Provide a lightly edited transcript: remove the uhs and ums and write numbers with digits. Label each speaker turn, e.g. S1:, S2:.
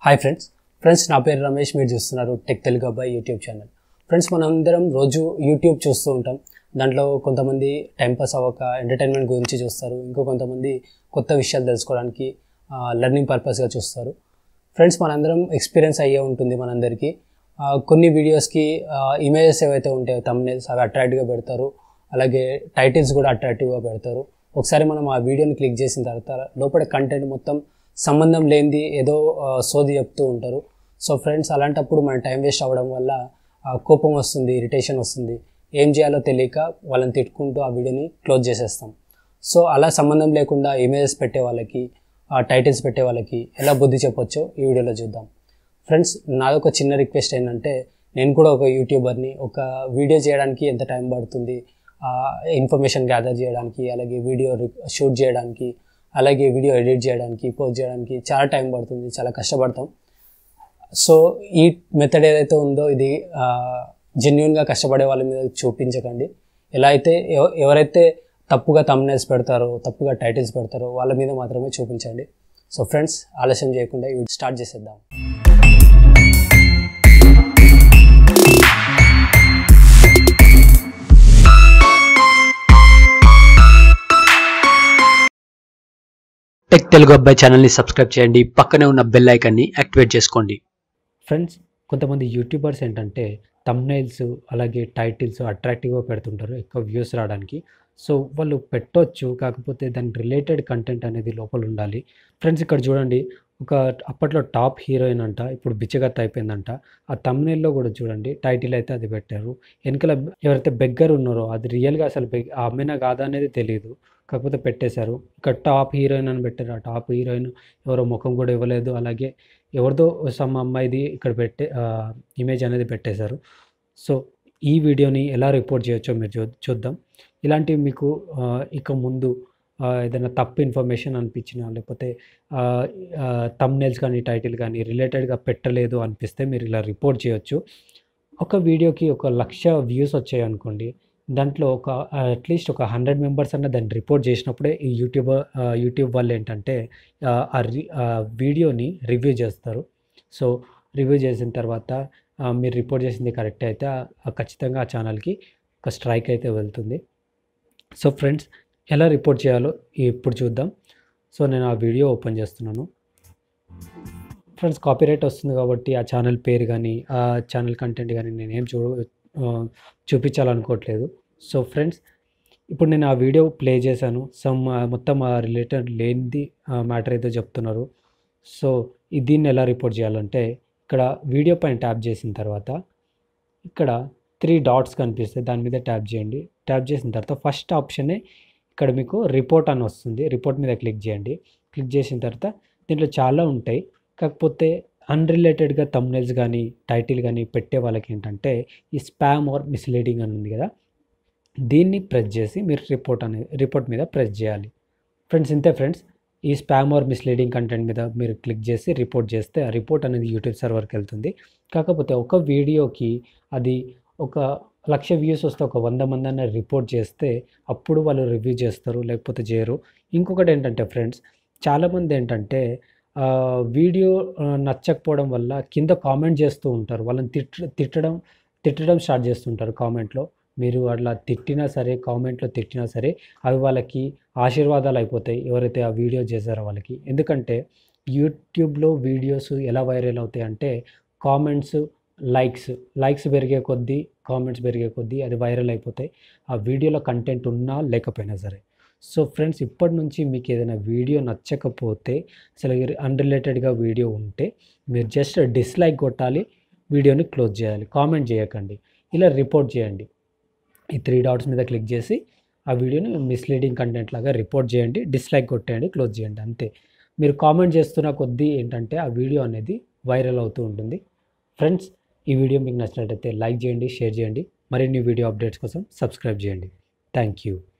S1: Hi friends నా పేరు రమేష్. మీరు చూస్తున్నారు టెక్ తెలుగబ్బాయి యూట్యూబ్ ఛానల్. ఫ్రెండ్స్, మనందరం రోజు యూట్యూబ్ చూస్తూ ఉంటాం. దాంట్లో కొంతమంది టైంపాస్ అవ్వక ఎంటర్టైన్మెంట్ గురించి చూస్తారు, ఇంకో కొంతమంది కొత్త విషయాలు తెలుసుకోవడానికి లెర్నింగ్ పర్పస్గా చూస్తారు. ఫ్రెండ్స్, మనందరం ఎక్స్పీరియన్స్ అయ్యే ఉంటుంది మనందరికీ. కొన్ని వీడియోస్కి ఇమేజెస్ ఏవైతే ఉంటాయో థంబ్నెయిల్స్ అవి అట్రాక్టివ్గా పెడతారు, అలాగే టైటిల్స్ కూడా అట్రాక్టివ్గా పెడతారు. ఒకసారి మనం ఆ వీడియోని క్లిక్ చేసిన తర్వాత లోపల కంటెంట్ మొత్తం సంబంధం లేనిది ఏదో సోది చెప్తూ ఉంటారు. సో ఫ్రెండ్స్, అలాంటప్పుడు మన టైం వేస్ట్ అవ్వడం వల్ల కోపం వస్తుంది, ఇరిటేషన్ వస్తుంది. ఏం చేయాలో తెలియక వాళ్ళని తిట్టుకుంటూ ఆ వీడియోని క్లోజ్ చేసేస్తాం. సో అలా సంబంధం లేకుండా ఇమేజెస్ పెట్టే వాళ్ళకి, టైటిల్స్ పెట్టే వాళ్ళకి ఎలా బుద్ధి చెప్పొచ్చో ఈ వీడియోలో చూద్దాం. ఫ్రెండ్స్, నాదొక చిన్న రిక్వెస్ట్ ఏంటంటే, నేను కూడా ఒక యూట్యూబర్ని. ఒక వీడియో చేయడానికి ఎంత టైం పడుతుంది, ఇన్ఫర్మేషన్ గ్యాదర్ చేయడానికి, అలాగే వీడియో షూట్ చేయడానికి, అలాగే వీడియో ఎడిట్ చేయడానికి, పోస్ట్ చేయడానికి చాలా టైం పడుతుంది, చాలా కష్టపడతాం. సో ఈ మెథడ్ ఏదైతే ఉందో ఇది జెన్యూన్గా కష్టపడే వాళ్ళ మీద చూపించకండి. ఎలా అయితే ఎవరైతే తప్పుగా థంబ్నెయిల్స్ పెడతారో, తప్పుగా టైటిల్స్ పెడతారో వాళ్ళ మీద మాత్రమే చూపించండి. సో ఫ్రెండ్స్, ఆలస్యం చేయకుండా ఈ వీడియో స్టార్ట్ చేసేద్దాం. టెక్ తెలుగు అబ్బాయి ఛానల్ని సబ్స్క్రైబ్ చేయండి, పక్కనే ఉన్న బెల్ ఐకాన్ని యాక్టివేట్ చేసుకోండి. ఫ్రెండ్స్, కొంతమంది యూట్యూబర్స్ ఏంటంటే థంబ్నెయిల్స్ అలాగే టైటిల్స్ అట్రాక్టివ్గా పెడుతుంటారు ఎక్కువ వ్యూస్ రావడానికి. సో వాళ్ళు పెట్టొచ్చు, కాకపోతే దాని రిలేటెడ్ కంటెంట్ అనేది లోపల ఉండాలి. ఫ్రెండ్స్, ఇక్కడ చూడండి, ఒక అప్పట్లో టాప్ హీరోయిన్ అంట, ఇప్పుడు బిచ్చగత్త అయిపోయిందంట. ఆ థంబ్నెయిల్లో కూడా చూడండి, టైటిల్ అయితే అది పెట్టారు. వెనకాల ఎవరైతే బెగ్గర్ ఉన్నారో అది రియల్గా అసలు ఆ అమ్మాయినా కాదా అనేది తెలియదు, కాకపోతే పెట్టేశారు. ఇక్కడ టాప్ హీరోయిన్ అని పెట్టారు. ఆ టాప్ హీరోయిన్ ఎవరో ముఖం కూడా ఇవ్వలేదు, అలాగే ఎవరిదో సమ్ అమ్మాయిది ఇక్కడ ఇమేజ్ అనేది పెట్టేశారు. సో ఈ వీడియోని ఎలా రిపోర్ట్ చేయొచ్చో మీరు చూద్దాం. ఇలాంటివి మీకు ఇక ముందు ఏదైనా తప్పు ఇన్ఫర్మేషన్ అనిపించినా, లేకపోతే థంబ్నెయిల్స్ కానీ టైటిల్ కానీ రిలేటెడ్గా పెట్టలేదు అనిపిస్తే మీరు ఇలా రిపోర్ట్ చేయొచ్చు. ఒక వీడియోకి 1,00,000 వ్యూస్ వచ్చాయి అనుకోండి, దాంట్లో అట్లీస్ట్ ఒక 100 మెంబర్స్ అన్న దాన్ని రిపోర్ట్ చేసినప్పుడే ఈ యూట్యూబ్ వాళ్ళు ఏంటంటే వీడియోని రివ్యూ చేస్తారు. సో రివ్యూ చేసిన తర్వాత మీరు రిపోర్ట్ చేసింది కరెక్ట్ అయితే ఖచ్చితంగా ఆ ఛానల్కి ఒక స్ట్రైక్ అయితే వెళ్తుంది. సో ఫ్రెండ్స్, ఎలా రిపోర్ట్ చేయాలో ఇప్పుడు చూద్దాం. సో నేను ఆ వీడియో ఓపెన్ చేస్తున్నాను. ఫ్రెండ్స్, కాపీరైట్ వస్తుంది కాబట్టి ఆ ఛానల్ పేరు కానీ ఆ ఛానల్ కంటెంట్ కానీ నేనేం చూపించాలనుకోవట్లేదు. సో ఫ్రెండ్స్, ఇప్పుడు నేను ఆ వీడియో ప్లే చేశాను. మొత్తం ఆ రిలేటెడ్ లేనిది మ్యాటర్ ఏదో చెప్తున్నారు. సో దీన్ని ఎలా రిపోర్ట్ చేయాలంటే, ఇక్కడ వీడియో పైన ట్యాప్ చేసిన తర్వాత ఇక్కడ 3 డాట్స్ కనిపిస్తాయి, దాని మీద ట్యాప్ చేయండి. ట్యాప్ చేసిన తర్వాత ఫస్ట్ ఆప్షనే ఇక్కడ మీకు రిపోర్ట్ అని వస్తుంది. రిపోర్ట్ మీద క్లిక్ చేయండి. క్లిక్ చేసిన తర్వాత దీంట్లో చాలా ఉంటాయి, కాకపోతే అన్రిలేటెడ్గా థంబ్నెయిల్స్ కానీ టైటిల్ కానీ పెట్టే వాళ్ళకి ఏంటంటే ఈ స్పామ్ ఆర్ మిస్లీడింగ్ అని ఉంది కదా, దీన్ని ప్రెస్ చేసి మీరు రిపోర్ట్ మీద ప్రెస్ చేయాలి. ఫ్రెండ్స్, ఇంతే ఫ్రెండ్స్. ఈ స్పామ్ ఆర్ మిస్లీడింగ్ కంటెంట్ మీద మీరు క్లిక్ చేసి రిపోర్ట్ చేస్తే ఆ రిపోర్ట్ అనేది యూట్యూబ్ సర్వర్కి వెళ్తుంది. కాకపోతే ఒక వీడియోకి అది 1,00,000 వ్యూస్ వస్తే 100 మంది అన్న రిపోర్ట్ చేస్తే అప్పుడు వాళ్ళు రివ్యూ చేస్తారు, లేకపోతే చేయరు. ఇంకొకటి ఏంటంటే ఫ్రెండ్స్, చాలామంది ఏంటంటే వీడియో నచ్చకపోవడం వల్ల కింద కామెంట్ చేస్తూ ఉంటారు. వాళ్ళని తిట్టడం స్టార్ట్ చేస్తుంటారు కామెంట్లో. మీరు అట్లా తిట్టినా సరే, కామెంట్లో తిట్టినా సరే, అవి వాళ్ళకి ఆశీర్వాదాలు అయిపోతాయి ఎవరైతే ఆ వీడియో చేశారో వాళ్ళకి. ఎందుకంటే యూట్యూబ్లో వీడియోస్ ఎలా వైరల్ అవుతాయి అంటే కామెంట్స్, లైక్స్ పెరిగే కొద్దీ, కామెంట్స్ పెరిగే కొద్దీ అది వైరల్ అయిపోతాయి, ఆ వీడియోలో కంటెంట్ ఉన్నా లేకపోయినా సరే. సో ఫ్రెండ్స్, ఇప్పటి నుంచి మీకు ఏదైనా వీడియో నచ్చకపోతే, అసలు అన్రిలేటెడ్గా వీడియో ఉంటే మీరు జస్ట్ డిస్లైక్ కొట్టాలి, వీడియోని క్లోజ్ చేయాలి, కామెంట్ చేయకండి. ఇలా రిపోర్ట్ చేయండి. ఈ 3 డాట్స్ మీద క్లిక్ చేసి ఆ వీడియోని మిస్లీడింగ్ కంటెంట్ లాగా రిపోర్ట్ చేయండి, డిస్లైక్ కొట్టేయండి, క్లోజ్ చేయండి, అంతే. మీరు కామెంట్ చేస్తున్న కొద్దీ ఏంటంటే ఆ వీడియో అనేది వైరల్ అవుతూ ఉంటుంది. ఫ్రెండ్స్, ఈ వీడియో మీకు నచ్చినట్లయితే లైక్ చేయండి, షేర్ చేయండి. మరిన్ని వీడియో అప్డేట్స్ కోసం సబ్స్క్రైబ్ చేయండి. Thank you.